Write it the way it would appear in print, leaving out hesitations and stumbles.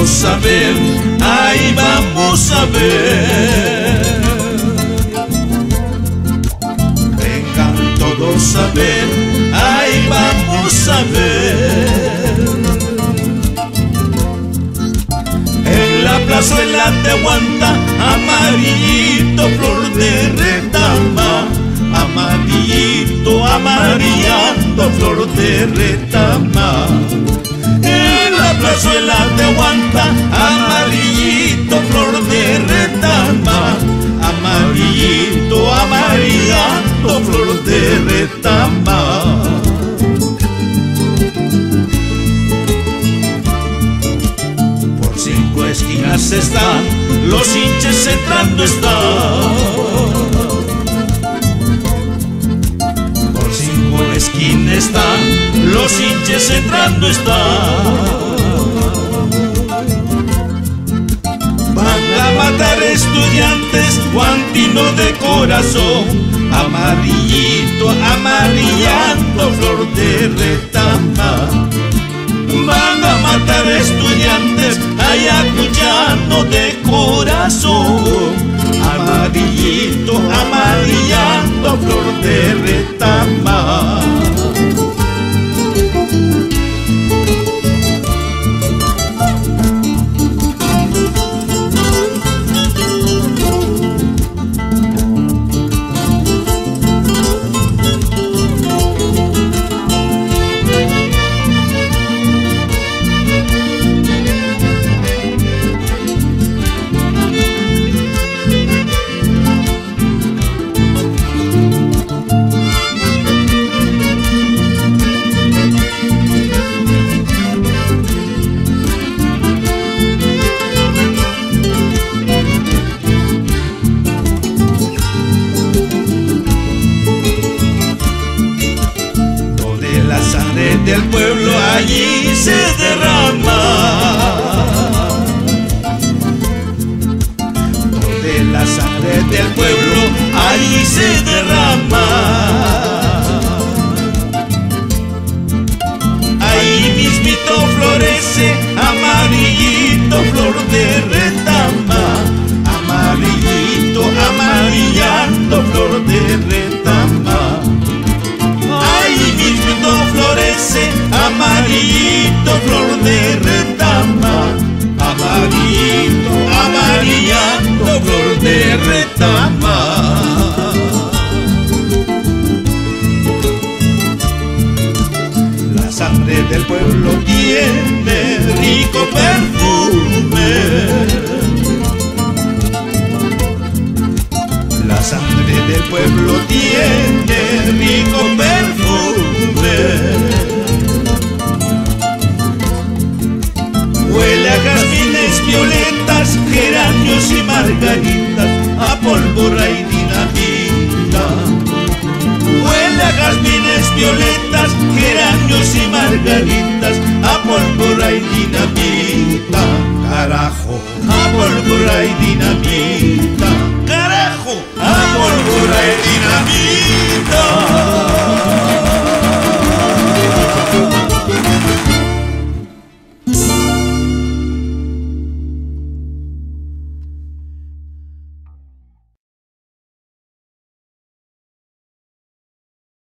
todos a ver, ahí vamos a ver. Vengan todos a ver, ahí vamos a ver. En la plazuela de Huanta, amarillito, flor de retama. Amarillito, amarillando, flor de retama. En la plazuela de Huanta, amarillito, flor de retama. Amarillito, amarillando, flor de retama. Por 5 esquinas están, los hinches entrando están. Esquina están, los hinches entrando están. Van a matar estudiantes, guantino de corazón. Amarillito, amarillando, flor de retama. Van a matar estudiantes, ayacuchano de corazón. Amarillito, amarillando, flor de retama. Del pueblo allí se derrama, donde la sangre del pueblo allí se derrama. Ahí mismito florece, amarillito, flor de retama. Amarillito, amarillando, flor de retama. Ahí mismito florece, amarillito, flor de retama. Amarillito, amarillando, flor de retama. La sangre del pueblo tiene rico perfume. La sangre del pueblo tiene rico perfume. Huele a jazmines, violetas, geranios y margaritas, a pólvora y dinamita. Huele a jazmines, violetas, geranios y margaritas, a pólvora y dinamita. Carajo, a pólvora y dinamita. Carajo.